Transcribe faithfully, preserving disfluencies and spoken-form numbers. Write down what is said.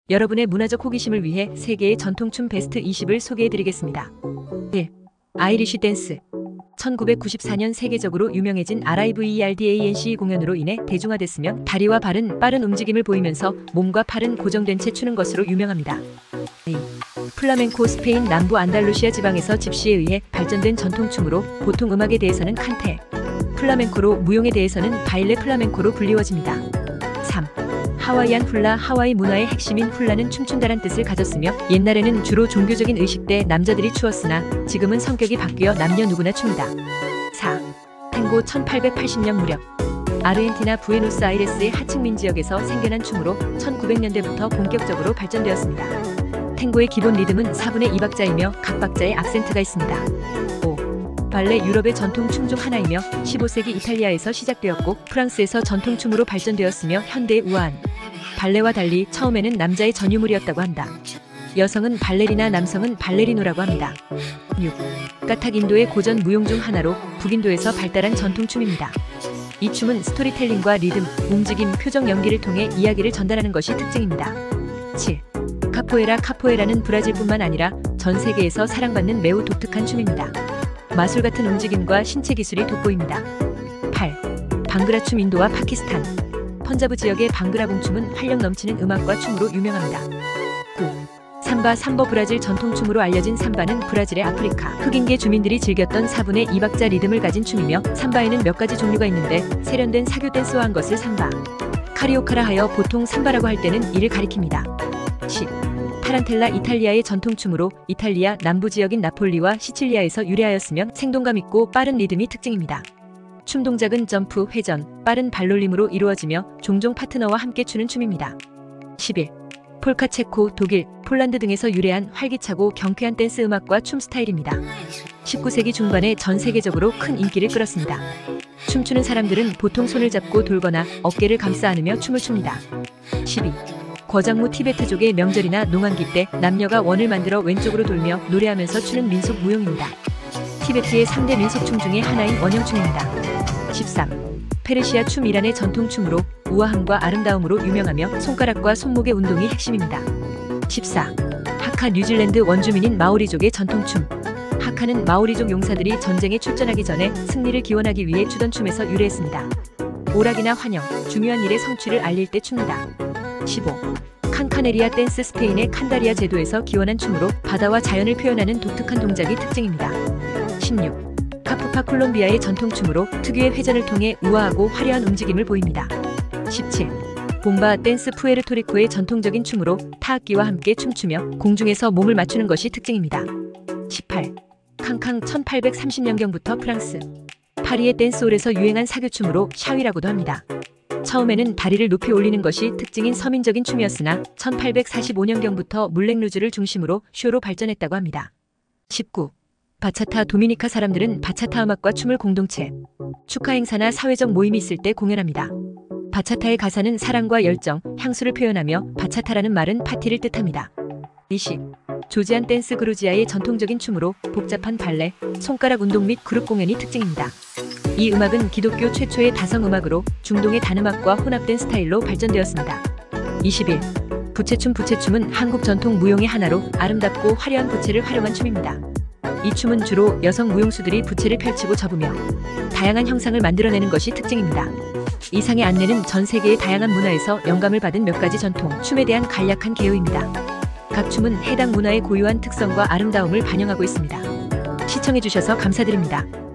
여러분의 문화적 호기심을 위해 세계의 전통춤 베스트 이십을 소개해드리겠습니다. 일. 아이리쉬 댄스. 천구백구십사 년 세계적으로 유명해진 라이브이알단스 공연으로 인해 대중화됐으며 다리와 발은 빠른 움직임을 보이면서 몸과 팔은 고정된 채 추는 것으로 유명합니다. 이. 플라멩코. 스페인 남부 안달루시아 지방에서 집시에 의해 발전된 전통춤으로 보통 음악에 대해서는 칸테, 플라멩코로, 무용에 대해서는 바일레 플라멩코로 불리워집니다. 삼. 하와이안 훌라. 하와이 문화의 핵심인 훌라는 춤춘다란 뜻을 가졌으며 옛날에는 주로 종교적인 의식 때 남자들이 추었으나 지금은 성격이 바뀌어 남녀 누구나 춥니다. 사. 탱고. 천팔백팔십 년 무렵 아르헨티나 부에노스아이레스의 하층민 지역에서 생겨난 춤으로 천구백 년대부터 본격적으로 발전되었습니다. 탱고의 기본 리듬은 사분의 이 박자이며 각 박자에 악센트가 있습니다. 오. 발레. 유럽의 전통춤 중 하나이며 십오 세기 이탈리아에서 시작되었고 프랑스에서 전통춤으로 발전되었으며 현대에 우아한 발레와 달리 처음에는 남자의 전유물이었다고 한다. 여성은 발레리나, 남성은 발레리노라고 합니다. 육. 까탁. 인도의 고전 무용 중 하나로 북인도에서 발달한 전통춤입니다. 이 춤은 스토리텔링과 리듬, 움직임, 표정 연기를 통해 이야기를 전달하는 것이 특징입니다. 칠. 카포에라. 카포에라는 브라질뿐만 아니라 전 세계에서 사랑받는 매우 독특한 춤입니다. 마술 같은 움직임과 신체 기술이 돋보입니다. 팔. 방그라춤. 인도와 파키스탄, 펀자브 지역의 방그라 봉춤은 활력 넘치는 음악과 춤으로 유명합니다. 구. 삼바. 삼버. 브라질 전통춤으로 알려진 삼바는 브라질의 아프리카 흑인계 주민들이 즐겼던 사분의 이 박자 리듬을 가진 춤이며 삼바에는 몇 가지 종류가 있는데 세련된 사교 댄스와 한 것을 삼바, 카리오카라 하여 보통 삼바라고 할 때는 이를 가리킵니다. 십. 타란텔라. 이탈리아의 전통춤으로 이탈리아 남부 지역인 나폴리와 시칠리아에서 유래하였으며 생동감 있고 빠른 리듬이 특징입니다. 춤 동작은 점프, 회전, 빠른 발놀림으로 이루어지며 종종 파트너와 함께 추는 춤입니다. 십일. 폴카. 체코, 독일, 폴란드 등에서 유래한 활기차고 경쾌한 댄스 음악과 춤 스타일입니다. 십구 세기 중반에 전 세계적으로 큰 인기를 끌었습니다. 춤추는 사람들은 보통 손을 잡고 돌거나 어깨를 감싸 안으며 춤을 춥니다. 십이. 거장무. 티베트족의 명절이나 농한기 때 남녀가 원을 만들어 왼쪽으로 돌며 노래하면서 추는 민속 무용입니다. 티베트의 삼 대 민속춤 중의 하나인 원형춤입니다. 십삼. 페르시아 춤. 이란의 전통춤으로 우아함과 아름다움으로 유명하며 손가락과 손목의 운동이 핵심입니다. 십사. 하카. 뉴질랜드 원주민인 마오리족의 전통춤. 하카는 마오리족 용사들이 전쟁에 출전하기 전에 승리를 기원하기 위해 추던 춤에서 유래했습니다. 오락이나 환영, 중요한 일의 성취를 알릴 때 춥니다. 십오. 칸카네리아 댄스. 스페인의 칸다리아 제도에서 기원한 춤으로 바다와 자연을 표현하는 독특한 동작이 특징입니다. 십육. 카푸파. 콜롬비아의 전통춤으로 특유의 회전을 통해 우아하고 화려한 움직임을 보입니다. 십칠. bomba 댄스. 푸에르토리코의 전통적인 춤으로 타악기와 함께 춤추며 공중에서 몸을 맞추는 것이 특징입니다. 십팔. 캉캉. 천팔백삼십 년경부터 프랑스 파리의 댄스홀에서 유행한 사교춤으로 샤위라고도 합니다. 처음에는 다리를 높이 올리는 것이 특징인 서민적인 춤이었으나 천팔백사십오 년경부터 물랭루즈를 중심으로 쇼로 발전했다고 합니다. 십구. 바차타. 도미니카 사람들은 바차타 음악과 춤을 공동체 축하 행사나 사회적 모임이 있을 때 공연합니다. 바차타의 가사는 사랑과 열정, 향수를 표현하며 바차타라는 말은 파티를 뜻합니다. 이십. 조지안 댄스. 그루지아의 전통적인 춤으로 복잡한 발레, 손가락 운동 및 그룹 공연이 특징입니다. 이 음악은 기독교 최초의 다성 음악으로 중동의 단음악과 혼합된 스타일로 발전되었습니다. 이십일. 부채춤. 부채춤은 한국 전통 무용의 하나로 아름답고 화려한 부채를 활용한 춤입니다. 이 춤은 주로 여성 무용수들이 부채를 펼치고 접으며 다양한 형상을 만들어내는 것이 특징입니다. 이상의 안내는 전 세계의 다양한 문화에서 영감을 받은 몇 가지 전통 춤에 대한 간략한 개요입니다. 각 춤은 해당 문화의 고유한 특성과 아름다움을 반영하고 있습니다. 시청해주셔서 감사드립니다.